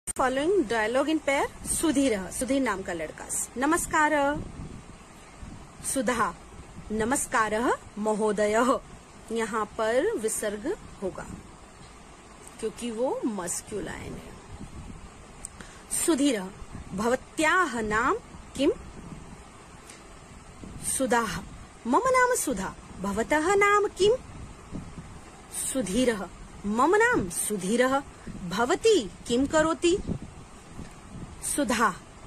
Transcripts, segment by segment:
Following dialogue in pair Sudhir, Sudhir नाम का लड़का। नमस्कार सुधा, नमस्कार महोदय। यहाँ पर विसर्ग होगा क्योंकि वो मस्क्यूलाइन है। सुधीर, भवत्याः नाम किम? सुधा, मम नाम सुधा, भवतः नाम किम? सुधीरः, मम नाम सुधीरः, भवती किम करोति? सुधा,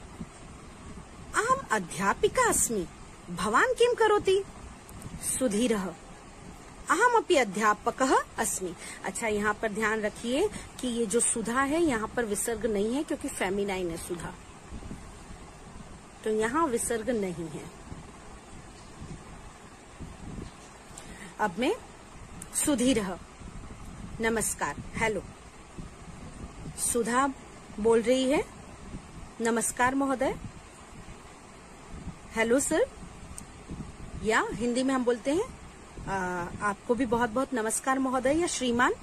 अहम अध्यापिका अस्मि, भवान किम करोति? सुधीरः, अहमपि अध्यापकः अस्मि। अच्छा, यहाँ पर ध्यान रखिए कि ये जो सुधा है यहाँ पर विसर्ग नहीं है क्योंकि फेमिनाइन है सुधा, तो यहाँ विसर्ग नहीं है। अब मैं सुधीरः, नमस्कार, हेलो। सुधा बोल रही है नमस्कार महोदय, हेलो सर, या हिंदी में हम बोलते हैं आपको भी बहुत बहुत नमस्कार महोदय या श्रीमान।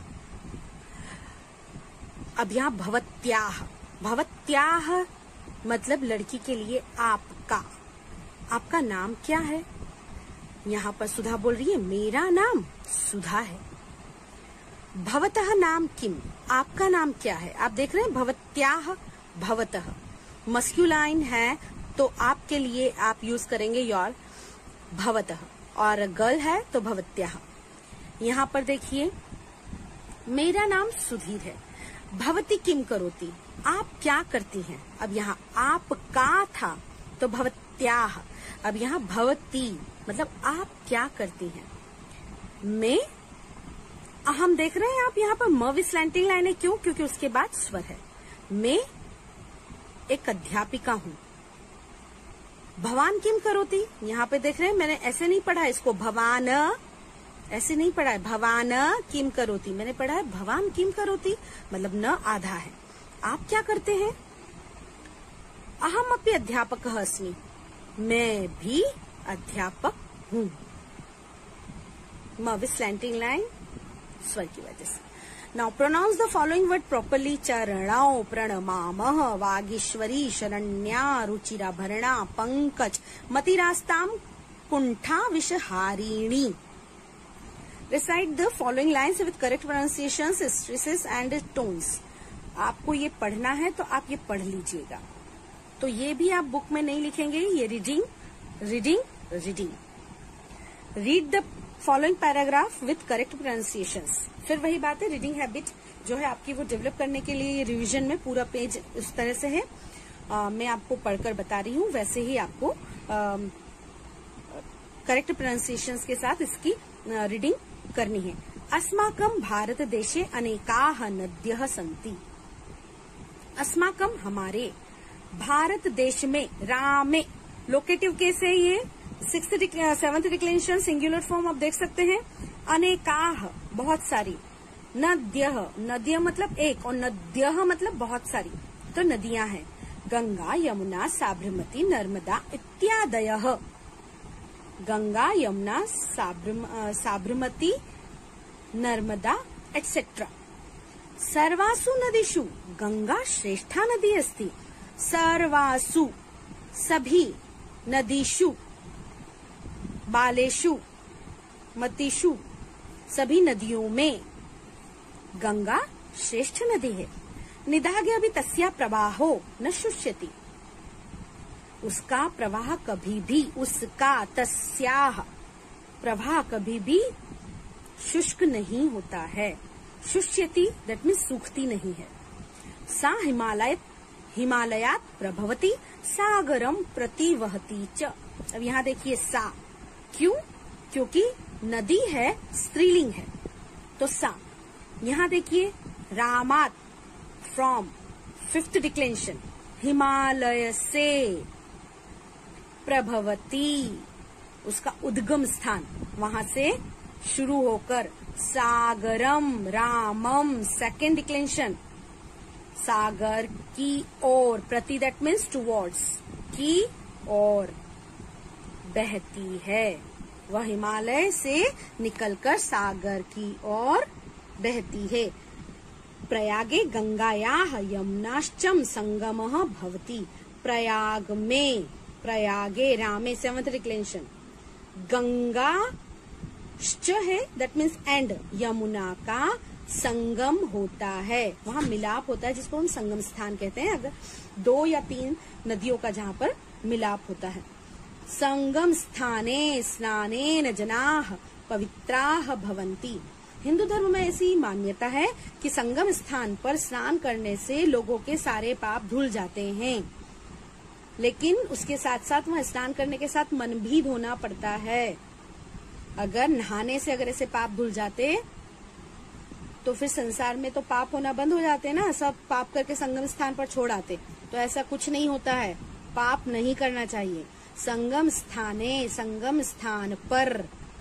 अब यहाँ भवत्याः, भवत्याः मतलब लड़की के लिए आपका, आपका नाम क्या है? यहाँ पर सुधा बोल रही है मेरा नाम सुधा है। भवतः नाम किम, आपका नाम क्या है? आप देख रहे हैं भवत्याः, भवतः मस्क्यूलाइन है तो आपके लिए आप यूज करेंगे योर भवतः, और गर्ल है तो भवत्याः। यहाँ पर देखिए मेरा नाम सुधीर है, भवती किम करोति, आप क्या करती हैं? अब यहाँ आपका था तो भवत्याः, अब यहाँ भवती मतलब आप क्या करती हैं। मैं, हम देख रहे हैं आप यहाँ पर म स्लैंटिंग लाइन है, क्यों? क्योंकि उसके बाद स्वर है। मैं एक अध्यापिका हूँ। भवान किम करोति, यहाँ पे देख रहे हैं मैंने ऐसे नहीं पढ़ा इसको, भवान ऐसे नहीं पढ़ा है, भवान किम करोति, मैंने पढ़ा है भवान किम करोति, मतलब न आधा है। आप क्या करते हैं? अहमपि अध्यापकः अस्मि, मैं भी अध्यापक हूँ। म स्लैंटिंग लाइन स्वर की वजह से। Now pronounce the following word properly. चरणौ प्रणमामः, वागीश्वरी, शरण्या, रुचिराभरणा, पंकज, मतिरास्ताम, कुंठा विषहारिणी। Recite the following lines with correct pronunciations, stresses and tones. आपको ये पढ़ना है तो आप ये पढ़ लीजिएगा, तो ये भी आप बुक में नहीं लिखेंगे, ये reading reading reading. Read the following paragraph with correct pronunciations. फिर वही बात है, रीडिंग हैबिट जो है आपकी वो डेवलप करने के लिए रिवीजन में पूरा पेज इस तरह से है। मैं आपको पढ़कर बता रही हूँ, वैसे ही आपको करेक्ट प्रोनाउंसिएशंस के साथ इसकी रीडिंग करनी है। अस्माकं भारत देशे अनेकाः नद्यः सन्ति। अस्माकं हमारे, भारत देश में, रामे लोकेटिव केस है ये, 7th डिक्लेनेशन सिंगुलर फॉर्म आप देख सकते हैं। अनेकाः बहुत सारी, नद्यः, नद्य मतलब एक, और नद्यः मतलब बहुत सारी, तो नदियां हैं। गंगा, यमुना, साबरमती, नर्मदा इत्यादयः। गंगा, यमुना, साबरमती, नर्मदा एटसेट्रा। सर्वासु नदीषु गंगा श्रेष्ठा नदी अस्ति। सर्वासु सभी, नदीषु बालेषु, मतीषु सभी नदियों में गंगा श्रेष्ठ नदी है। निदाघ्यपि तस्या प्रवाहो न शुष्यति। उसका प्रवाह कभी भी, उसका तस्याः प्रवाह कभी भी शुष्क नहीं होता है। शुष्यति दैट मीन्स सूखती नहीं है। सा हिमालयात प्रभवती, सागरम प्रतिवहती च। अब यहाँ देखिए सा, क्यों? क्योंकि नदी है, स्त्रीलिंग है, तो सा। यहाँ देखिए रामात, फ्रॉम, 5th डिक्लेनेशन, हिमालय से, प्रभवती उसका उद्गम स्थान, वहां से शुरू होकर, सागरम, रामम 2nd डिक्लेनेशन, सागर की ओर, प्रति दैट मीन्स टुवर्ड्स, की ओर बहती है। वह हिमालय से निकलकर सागर की ओर बहती है। प्रयागे गंगायाः यमुनाश्चम संगमः भवति। प्रयाग में, प्रयागे रामे सेवंथ डिक्लेंशन, गंगा श्च है दैट मीन्स एंड, यमुना का संगम होता है, वहां मिलाप होता है जिसको हम संगम स्थान कहते हैं, अगर 2 या 3 नदियों का जहां पर मिलाप होता है। संगम स्थाने स्नानेन जनाः पवित्राः भवन्ति। हिंदू धर्म में ऐसी मान्यता है कि संगम स्थान पर स्नान करने से लोगों के सारे पाप धुल जाते हैं, लेकिन उसके साथ साथ वहां स्नान करने के साथ मन भी धोना पड़ता है। अगर नहाने से अगर ऐसे पाप धुल जाते तो फिर संसार में तो पाप होना बंद हो जाते ना, सब पाप करके संगम स्थान पर छोड़ आते। तो ऐसा कुछ नहीं होता है, पाप नहीं करना चाहिए। संगम स्थाने, संगम स्थान पर,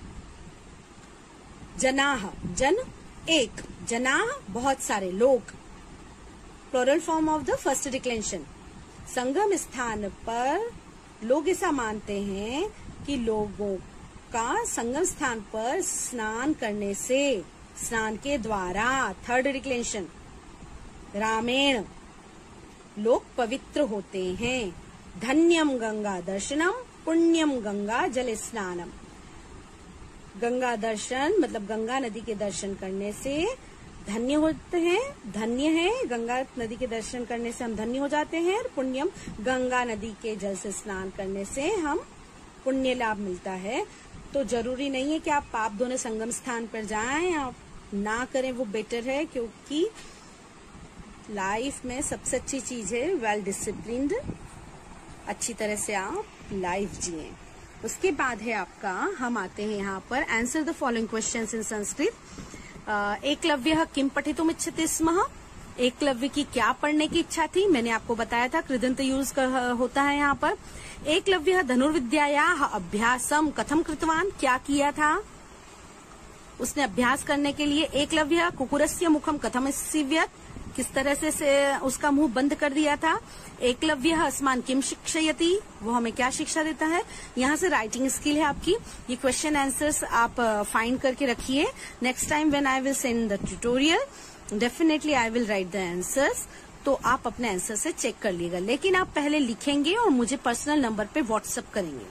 जनाह, जन एक, जनाह बहुत सारे लोग, plural form of the first declension. संगम स्थान पर लोग ऐसा मानते हैं कि लोगों का संगम स्थान पर स्नान करने से, स्नान के द्वारा, थर्ड डिक्लेंशन, रामेण लोग पवित्र होते हैं। धन्यम गंगा दर्शनम पुण्यम गंगा जल स्नानम। गंगा दर्शन मतलब गंगा नदी के दर्शन करने से धन्य होते हैं, धन्य है गंगा नदी के दर्शन करने से हम धन्य हो जाते हैं। और पुण्यम, गंगा नदी के जल से स्नान करने से हम पुण्य लाभ मिलता है। तो जरूरी नहीं है कि आप पाप धोने संगम स्थान पर जाएं, आप ना करें वो बेटर है, क्योंकि लाइफ में सबसे अच्छी चीज है वेल डिसिप्लिन्ड, अच्छी तरह से आप लाइफ जिए। उसके बाद है आपका, हम आते हैं यहाँ पर, answer the following questions in Sanskrit. Eklavya किम पठितुम इच्छति स्म। एकलव्य की क्या पढ़ने की इच्छा थी, मैंने आपको बताया था, कृदंत यूज होता है यहाँ पर। एकलव्य धनुर्विद्यायाः अभ्यासम कथम कृतवान, क्या किया था उसने अभ्यास करने के लिए। एकलव्य कुकुरस्य मुखम कथम सीव्यत, किस तरह से उसका मुंह बंद कर दिया था। एकलव्य अस्मान किम शिक्षयति, वो हमें क्या शिक्षा देता है। यहाँ से राइटिंग स्किल है आपकी, ये क्वेश्चन आंसर्स आप फाइंड करके रखिए। Next time when I will send the tutorial definitely I will write the answers, तो आप अपने आंसर से चेक कर लीजिएगा, लेकिन आप पहले लिखेंगे और मुझे पर्सनल नंबर पे व्हाट्सएप करेंगे।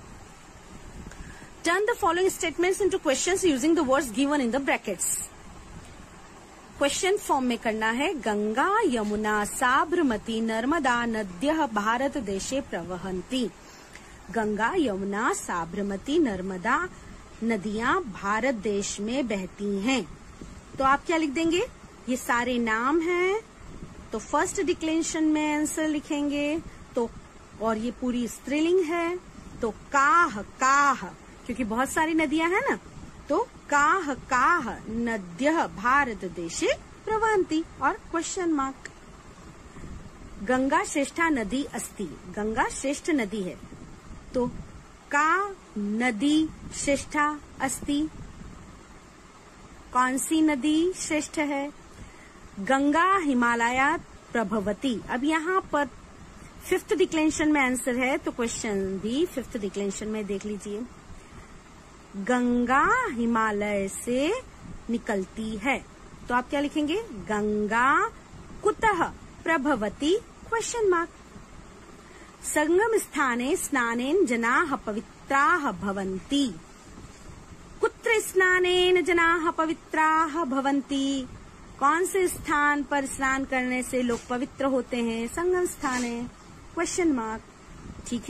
Turn the following statements into questions using the words given in the brackets. Question form में करना है। गंगा यमुना साबरमती नर्मदा नद्यः भारत देशे प्रवहन्ति। गंगा यमुना साबरमती नर्मदा नदियां भारत देश में बहती हैं। तो आप क्या लिख देंगे, ये सारे नाम हैं, तो फर्स्ट डिक्लेंशन में आंसर लिखेंगे। तो और ये पूरी स्त्रीलिंग है, तो काह काह, क्योंकि बहुत सारी नदियां हैं ना, तो काह काह नद्यः भारत देशे प्रवहन्ति। और क्वेश्चन मार्क। गंगा श्रेष्ठा नदी अस्ति, गंगा श्रेष्ठ नदी है, तो का नदी श्रेष्ठा अस्ति, कौन सी नदी श्रेष्ठ है। गंगा हिमालयात् प्रभवति, अब यहाँ पर फिफ्थ डिक्लेंशन में आंसर है, तो क्वेश्चन भी फिफ्थ डिक्लेंशन में देख लीजिए। गंगा हिमालय से निकलती है, तो आप क्या लिखेंगे, गंगा कुतः प्रभवति, क्वेश्चन मार्क। संगम स्थाने स्नानेन जनाः पवित्राः भवन्ति। कुत्र स्नानेन जनाः पवित्राः भवन्ति, कौन से स्थान पर स्नान करने से लोग पवित्र होते हैं, संगम स्थाने, क्वेश्चन मार्क। ठीक है,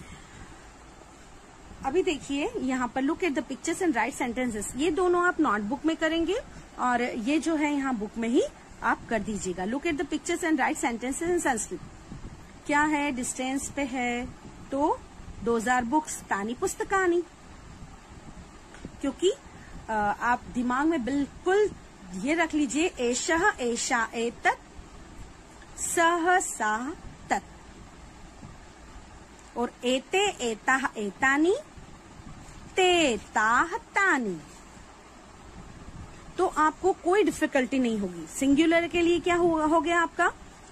अभी देखिए यहाँ पर look at the pictures and write sentences. ये दोनों आप नोटबुक में करेंगे और ये जो है यहाँ बुक में ही आप कर दीजिएगा। Look at the pictures and write sentences in Sanskrit. क्या है, डिस्टेंस पे है, तो 2000 बुक्स तानी पुस्तकानी, क्योंकि आप दिमाग में बिल्कुल ये रख लीजिए, एषः एषा एतत् सः सा तत्, और एते एताः एतानि ते ताः तानि। तो आपको कोई डिफिकल्टी नहीं होगी। सिंगुलर के लिए क्या हो गया आपका,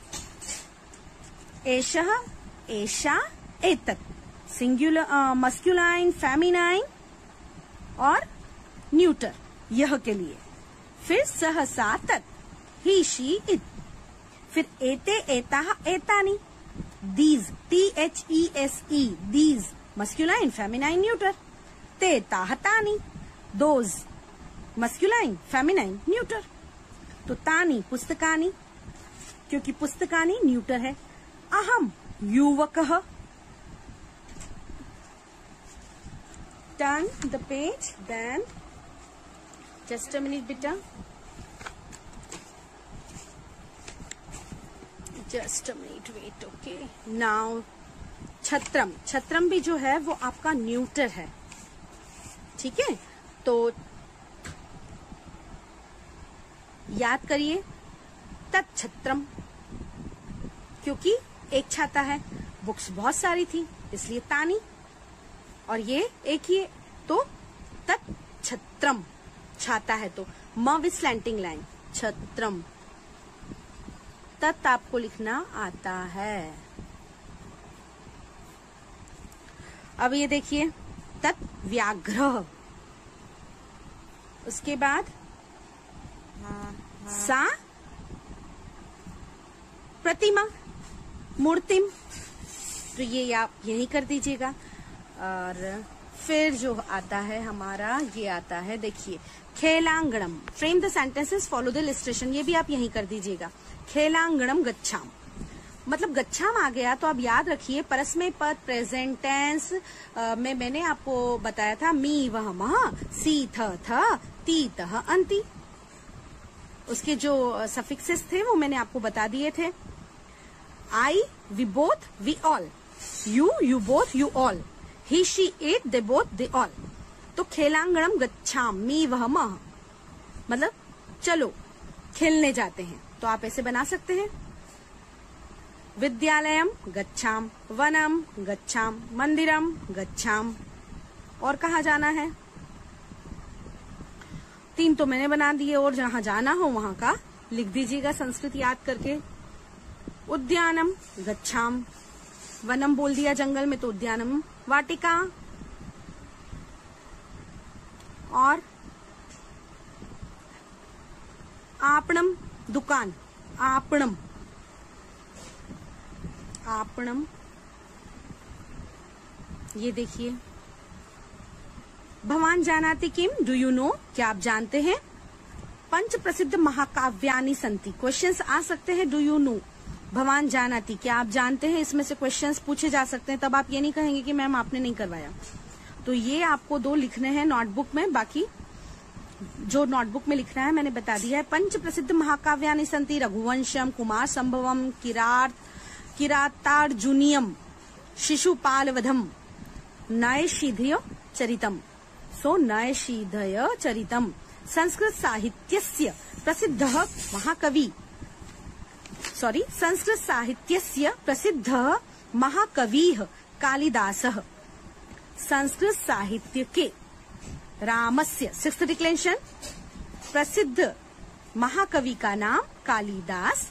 एषः एषा एतत्, सिंगुलर मस्कुलाइन फेमिनाइन और न्यूटर यह के लिए। फिर सह सा तत्, ही, शी, इट। फिर एते, एताः, एतानि। These, THESE, these masculine, feminine, neuter. ते, ताः, तानि। Those masculine, feminine, neuter. तो तानि पुस्तकानि, क्योंकि पुस्तकानि न्यूटर है। अहम युवकः। Turn the page, then just a minute beta, just a minute, wait, okay. Now छत्रम, छत्रम भी जो है वो आपका न्यूटर है, ठीक है। तो याद करिए तच्छत्रम, क्योंकि एक छाता है, बुक्स बहुत सारी थी इसलिए तानी, और ये एक ही है तो तच्छत्रम, छाता है तो म विद स्लैंटिंग लाइन, छत्रम। तत् आपको लिखना आता है। अब ये देखिए तत् व्याघ्र, उसके बाद सा प्रतिमा, मूर्तिम, तो ये आप यही कर दीजिएगा। और फिर जो आता है हमारा, ये आता है देखिए खेलांगणम। Frame the sentences, follow the illustration, ये भी आप यही कर दीजिएगा। खेलांगणम गच्छाम, मतलब गच्छाम आ गया तो आप याद रखिए परस्मय पद प्रेजेंट टेंस में मैंने आपको बताया था मी वह मह, सी थ ती तह अंति, उसके जो सफिक्सेस थे वो मैंने आपको बता दिए थे। I, we both, we all. You, you both, you all. He, she, it, they both, they all. तो खेलांगणम गच्छाम, मी वह मह, मतलब चलो खेलने जाते हैं, तो आप ऐसे बना सकते हैं। विद्यालयम गच्छाम, वनम गच्छाम, मंदिरम गच्छाम। और कहाँ जाना है? 3 तो मैंने बना दिए, और जहाँ जाना हो वहाँ का लिख दीजिएगा संस्कृत याद करके। उद्यानम गच्छाम, वनम बोल दिया जंगल में तो उद्यानम, वाटिका। और आपणम, दुकान, आपणम, आपणम। ये देखिए भवान जानाति किम, डू यू नो, क्या आप जानते हैं? पंच प्रसिद्ध महाकाव्यानि संति, क्वेश्चंस आ सकते हैं। डू यू नो, भवान जानाति, क्या आप जानते हैं? इसमें से क्वेश्चंस पूछे जा सकते हैं, तब आप ये नहीं कहेंगे कि मैम आपने नहीं करवाया। तो ये आपको 2 लिखने हैं नोटबुक में, बाकी जो नोटबुक में लिखना है मैंने बता दिया है। पंच प्रसिद्ध महाकाव्यानि संति, रघुवंशम, कुमार संभवम, किरातार्जुनीयम, शिशुपालवधम, नयशीधय चरितम। सो नयशीधय चरितम संस्कृत साहित्यस्य प्रसिद्धः महाकवि, संस्कृत साहित्यस्य प्रसिद्धः महाकविः कालिदासः। संस्कृत साहित्य के रामस्य, 6th डिक्लेंशन, प्रसिद्ध महाकवि का नाम Kalidas.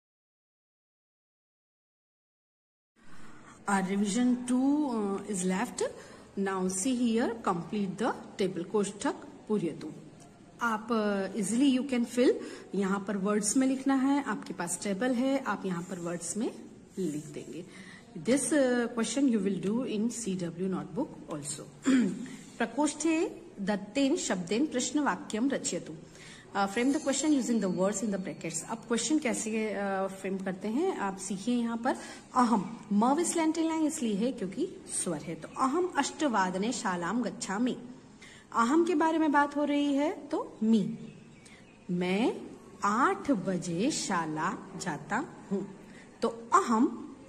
Revision 2 is left. Now see here, complete the table. कोष्ठक पूर्यतु। आप इजिली यू कैन फिल, यहाँ पर वर्ड्स में लिखना है, आपके पास टेबल है, आप यहाँ पर वर्ड्स में लिख देंगे। This question you will do in CW notebook also. प्रकोष्ठे दत्तेन शब्देन प्रश्न वाक्यम रचयतु। Frame the question using the words in the brackets. अब क्वेश्चन कैसे फ्रेम करते हैं आप सीखिए। यहाँ पर अहम, म विद स्लैंटिंग लाइन इसलिए है क्योंकि स्वर है, तो अहम अष्टवादने शालाम गच्छामि। अहम के बारे में बात हो रही है तो मी, मैं 8 बजे शाला जाता हूँ। तो अहम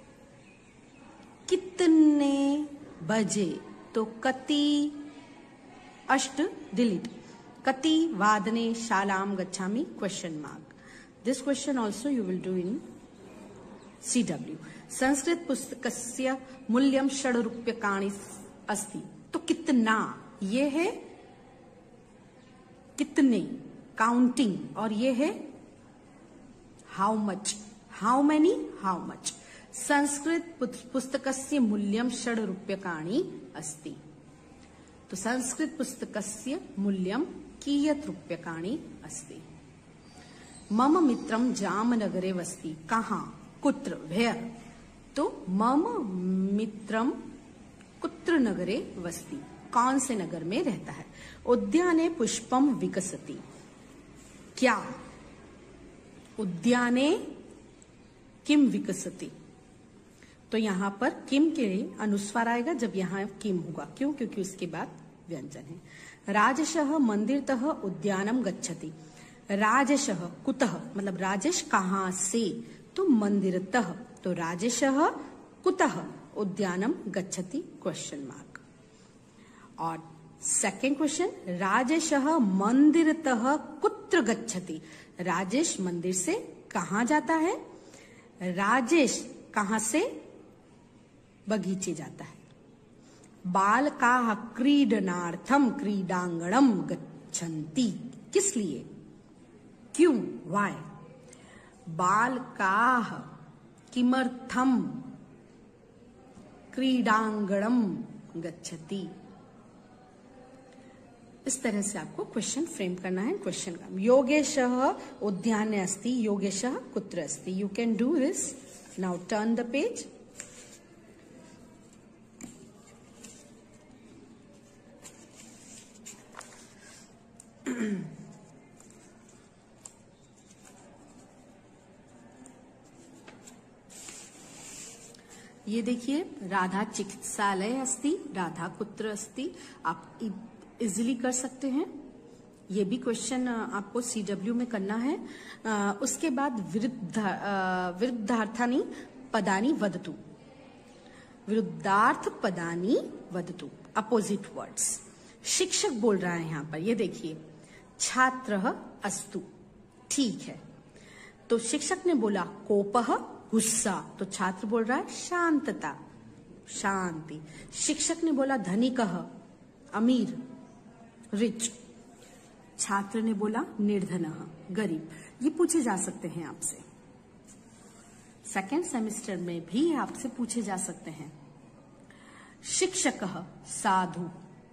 कितने बजे, तो कति, अष्ट डिलीट, कति वादने शालाम गच्छामि question mark. This question also you will do in CW। Sanskrit पुस्तकस्य मूल्यम 6 रूप्यकाणि अस्ति। तो कितना, ये है कितने, काउंटिंग, और ये है how much, how many, how much. Sanskrit पुस्तकस्य मूल्यम 6 रूप्यकाणि अस्ति। तो संस्कृत पुस्तकस्य मूल्यम कियत् रूप्यकाणि अस्ति। मम मित्रम जामनगरे वस्ति, कहाँ, कुत्र, वेयर। तो मम मित्रम कुत्र नगरे वस्ति, कौन से नगर में रहता है। उद्याने पुष्पम विकसति, क्या, उद्याने किम विकसति। तो यहां पर किम के लिए अनुस्वार आएगा जब यहां किम होगा, क्यों, क्योंकि उसके बाद व्यंजन है। राजशः मंदिरतः उद्यानम गच्छति, राजशः कुतः मतलब राजेश कहां से, तो मंदिरतः, तो राजेशः कुतः उद्यानम गच्छति, क्वेश्चन मार्क। और सेकेंड क्वेश्चन, राजेशः मंदिरतः कुत्र गच्छति, राजेश मंदिर से कहां जाता है, राजेश कहां से बगीचे जाता है। बालकाः क्रीडनार्थम क्रीडांगणम गच्छन्ति, किस लिए, क्यों, वाय। बालकाः किमर्थम क्रीडांगणम गच्छति। इस तरह से आपको क्वेश्चन फ्रेम करना है। क्वेश्चन का योगेशः उद्याने अस्ति, योगेशः कुत्र अस्ति। You can do this. Now turn the page. ये देखिए, राधा चिकित्सालय अस्ति, राधा कुत्र अस्ति। आप इजिली कर सकते हैं। ये भी क्वेश्चन आपको CW में करना है। उसके बाद विरुद्धार्थानि पदानि वदतु, विरुद्धार्थ पदानि वदतु, अपोजिट वर्ड्स। शिक्षक बोल रहा है यहां पर, ये देखिए, छात्रः अस्तु, ठीक है। तो शिक्षक ने बोला कोपः, गुस्सा, तो छात्र बोल रहा है शांतता, शांति। शिक्षक ने बोला धनिकः, अमीर, रिच। छात्र ने बोला निर्धनः, गरीब। ये पूछे जा सकते हैं आपसे, सेकेंड सेमेस्टर में भी आपसे पूछे जा सकते हैं। शिक्षकः साधु,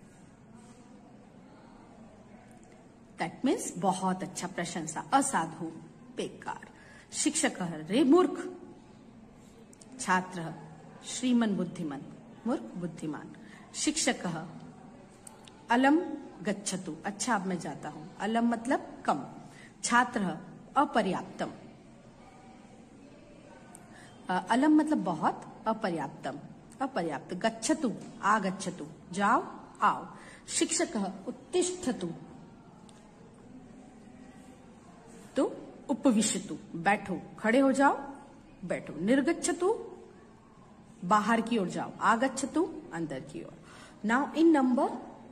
दैट मीन्स बहुत अच्छा, प्रशंसा। असाधु, बेकार। शिक्षकः रे मूर्ख, छात्र श्रीमन बुद्धिमान, मूर्ख बुद्धिमान। शिक्षकः अलम गच्छतु, अच्छा अब मैं जाता हूं। अलम मतलब कम। छात्र अपर्याप्तम, अलम मतलब बहुत, अपर्याप्तम, अपर्याप्त। गच्छतु आगच्छतु, जाओ आओ। शिक्षकः उत्तिष्ठतु, तो उपविशतु, बैठो, खड़े हो जाओ, बैठो। निर्गच्छतु, बाहर की ओर जाओ। आगच्छतु, अंदर की ओर। Now in number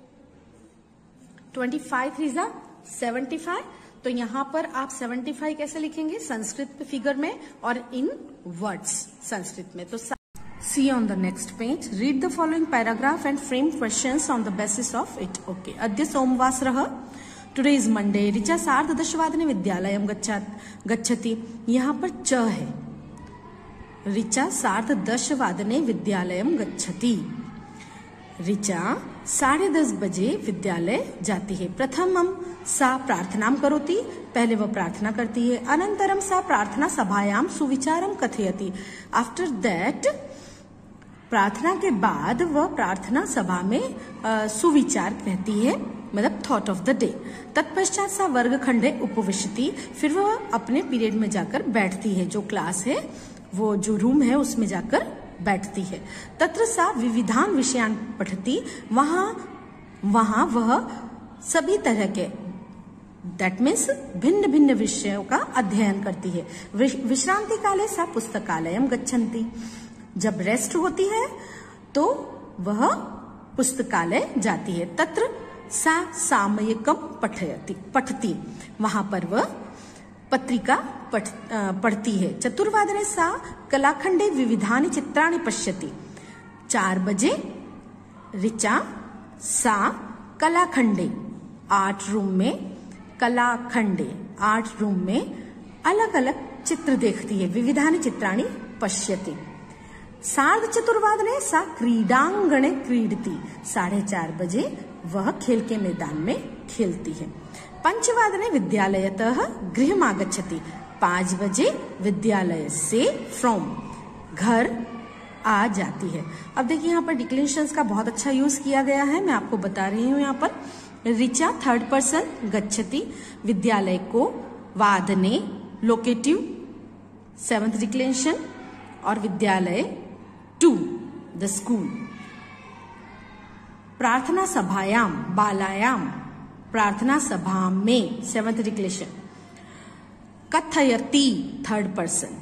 25 3 75। तो यहां पर आप 75 कैसे लिखेंगे, संस्कृत फिगर में और इन वर्ड्स संस्कृत में। तो see on the next page, read the following paragraph and frame questions on the basis of it. Okay. अद्य सोमवासरः, टुडे इज मंडे। ऋचा 10:30 विद्यालयम गच्छति। यहाँ पर च है। ऋचा 10:30 विद्यालयम गच्छति। ऋचा 10:30 बजे विद्यालय जाती है। प्रथमम सा प्रार्थनाम करोति, पहले वह प्रार्थना करती है। अनंतरम सा प्रार्थना सभायाम सुविचारम कथयति। आफ्टर दैट, प्रार्थना के बाद वह प्रार्थना सभा में सुविचार कहती है, मतलब थॉट ऑफ द डे। तत्पश्चात सा वर्गखंडे उपविशति, फिर वह अपने पीरियड में जाकर बैठती है, जो क्लास है, वो जो रूम है उसमें जाकर बैठती है। तत्र सा विविधान विषयान पठति, वहां वह सभी तरह के, दैट मीन्स भिन्न भिन्न विषयों का अध्ययन करती है। विश्रांति काले सा पुस्तकालयम गच्छन्ति, जब रेस्ट होती है तो वह पुस्तकालय जाती है। तत्र सा सामयिकम पठती, वहां पर वह पत्रिका पढ़ती है। चतुर्वादने सा कलाखंडे विविधानि चित्राणि पश्यति। 4 बजे ऋचा सा कलाखंडे, आर्ट रूम में, कलाखंडे आर्ट रूम में अलग अलग चित्र देखती है। विविधानि चित्राणि पश्यति। 4:30 सा क्रीडांगणे क्रीडति। 4:30 बजे वह खेल के मैदान में खेलती है। 5:15 विद्यालयतः गृहम् आगच्छति, 5 बजे विद्यालय से फ्रॉम घर आ जाती है। अब देखिए यहाँ पर डिक्लेरेशंस का बहुत अच्छा यूज किया गया है, मैं आपको बता रही हूँ। यहाँ पर ऋचा 3rd पर्सन गच्छति, विद्यालय को वादने लोकेटिव 7th डिक्लेरेशन, और विद्यालय टू द स्कूल। प्रार्थना सभायाम बालायाम, प्रार्थना सभा में 7th डिक्लेरेशन। कथयति 3rd पर्सन,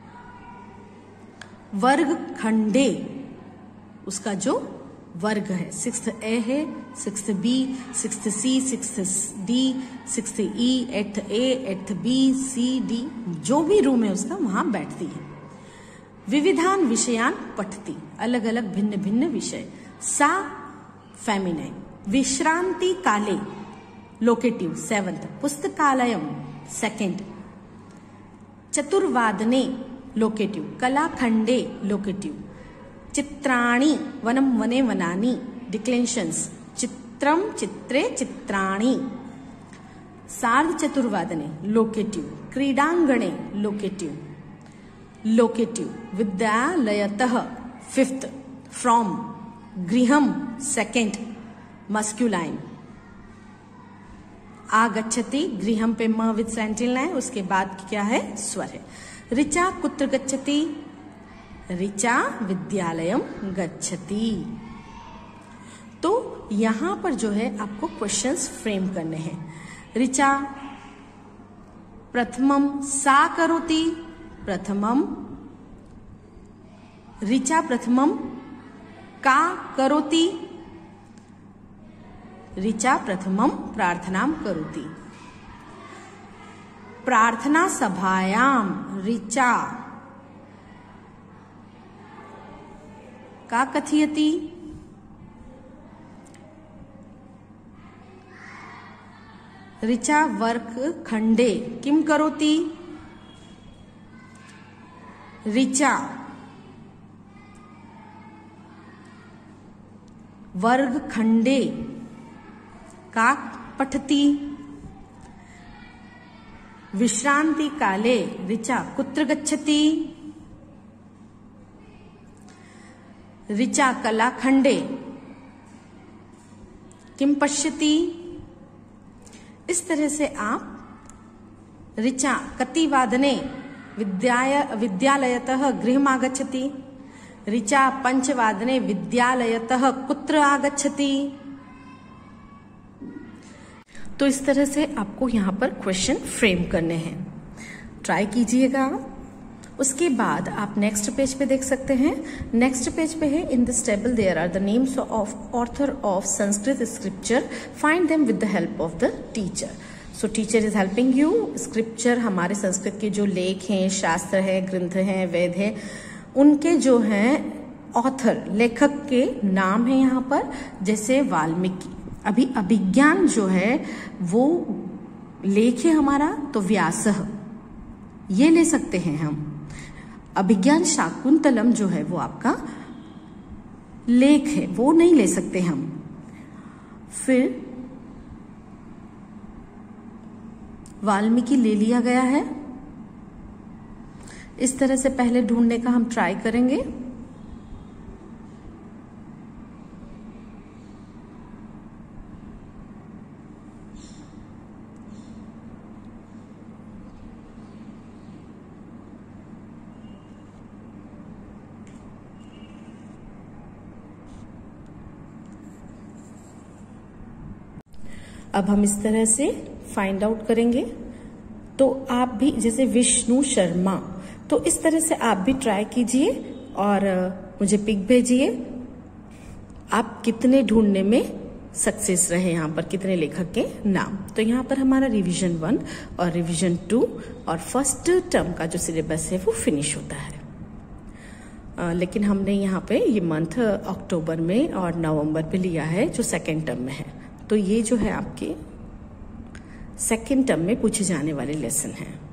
वर्ग खंडे उसका जो वर्ग है, 6th A है, 6th B, 6th C, 6th D, 6th E, 8th A, 8th B, C, D, जो भी रूम है उसका वहां बैठती है। विविधान विषयान पठती, अलग अलग भिन्न भिन्न विषय। सा फेमिनाइन। विश्रांति काले लोकेटिव 7th, पुस्तकालयम 2nd, चतुर्वादने लोकेटिव, कलाखंडे लोकेटिव, चित्राणि वनम वने वनानि डिक्लेरेशंस, चित्रम चित्रे चित्राणि। सार्धचतुर्वादने लोकेटिव, क्रीडांगणे लोकेटिव, लोकेटिव, विद्यालयतः 5th, फ्रॉम गृहम 2nd, मस्क्यूलाइन। आगच्छति, गृहम पे म विद सेंटिल है, उसके बाद क्या है, स्वर है। ऋचा कुत्र गच्छति, ऋचा विद्यालयम गच्छति। तो यहां पर जो है आपको क्वेश्चंस फ्रेम करने हैं। ऋचा प्रथमम सा करोति, प्रथमम। ऋचा प्रथमम का करोति, ऋचा प्रथमम प्रार्थनाम करोति। प्रार्थना सभायाम ऋचा का कथयति, ऋचा वर्ग खंडे किम करोति, ऋचा वर्ग खंडे का पठति। विश्रांति काले ऋचा कुत्र गच्छति, ऋचा कलाखंडे किम पश्यति। इस तरह से आप ऋचा कतिवादने विद्यालयतः गृहम् आगच्छति, ऋचा 5:15 विद्यालयतः कुत्र आगच्छति। तो इस तरह से आपको यहाँ पर क्वेश्चन फ्रेम करने हैं, ट्राई कीजिएगा। उसके बाद आप नेक्स्ट पेज पे देख सकते हैं। नेक्स्ट पेज पे है, in this table there are the names of author of Sanskrit scripture, find them with the help of the teacher. So teacher is helping you. Scripture हमारे संस्कृत के जो लेख हैं, शास्त्र है, ग्रंथ हैं, वेद है, उनके जो हैं ऑथर, लेखक के नाम है यहाँ पर, जैसे वाल्मीकि। अभी अभिज्ञान जो है वो लेख है हमारा, तो व्यासः ये ले सकते हैं हम। अभिज्ञान शाकुंतलम जो है वो आपका लेख है, वो नहीं ले सकते हम। फिर वाल्मीकि ले लिया गया है। इस तरह से पहले ढूंढने का हम ट्राई करेंगे। अब हम इस तरह से फाइंड आउट करेंगे। तो आप भी, जैसे विष्णु शर्मा, तो इस तरह से आप भी ट्राई कीजिए और मुझे पिक भेजिए। आप कितने ढूंढने में सक्सेस रहे, यहाँ पर कितने लेखक के नाम। तो यहाँ पर हमारा रिवीजन 1 और रिवीजन 2 और फर्स्ट टर्म का जो सिलेबस है वो फिनिश होता है। लेकिन हमने यहाँ पे ये मंथ अक्टूबर में और नवंबर पे लिया है जो सेकेंड टर्म में है। तो ये जो है आपके सेकेंड टर्म में पूछे जाने वाले लेसन हैं।